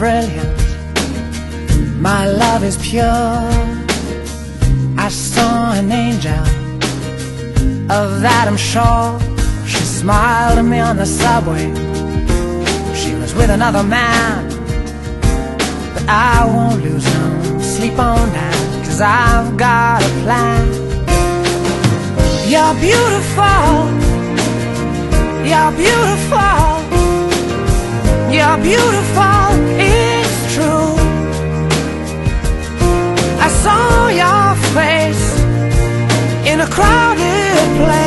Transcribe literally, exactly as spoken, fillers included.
brilliant, my love is pure. I saw an angel, of that I'm sure. She smiled at me on the subway. She was with another man, but I won't lose no sleep on that, 'cause I've got a plan. You're beautiful, you're beautiful, you're beautiful, it's true. I saw your face in a crowded place.